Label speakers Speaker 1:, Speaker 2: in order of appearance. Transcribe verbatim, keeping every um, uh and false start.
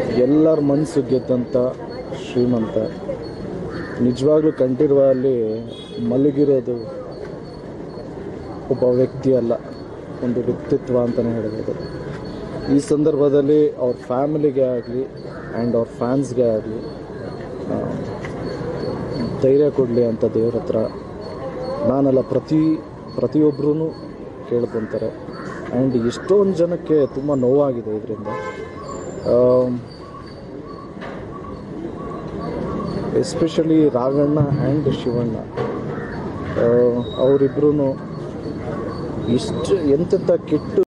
Speaker 1: ಎಲ್ಲರ ಮನಸ್ಸು ಗೆದ್ದಂಥ ಶ್ರೀಮಂತ. ನಿಜವಾಗ್ಲೂ ಕಂಠೀರವ ಅಲ್ಲಿ ಮಲಗಿರೋದು ಒಬ್ಬ ವ್ಯಕ್ತಿ ಅಲ್ಲ, ಒಂದು ವ್ಯಕ್ತಿತ್ವ ಅಂತಲೇ ಹೇಳ್ಬೋದು. ಈ ಸಂದರ್ಭದಲ್ಲಿ ಅವ್ರ ಫ್ಯಾಮಿಲಿಗೆ ಆಗಲಿ ಆ್ಯಂಡ್ ಅವ್ರ ಫ್ಯಾನ್ಸ್ಗೆ ಆಗಲಿ ಧೈರ್ಯ ಕೊಡಲಿ ಅಂತ ದೇವ್ರ ಹತ್ರ ನಾನೆಲ್ಲ ಪ್ರತಿ ಪ್ರತಿಯೊಬ್ಬರೂ ಕೇಳ್ಕೊತಾರೆ. ಆ್ಯಂಡ್ ಎಷ್ಟೊಂದು ಜನಕ್ಕೆ ತುಂಬ ನೋವಾಗಿದೆ ಇದರಿಂದ. ಎಸ್ಪೆಷಲಿ ರಾಘಣ್ಣ ಆ್ಯಂಡ್ ಶಿವಣ್ಣ ಅವರಿಬ್ಬರೂ ಇಷ್ಟು ಎಂತೆಂಥ ಕೆಟ್ಟ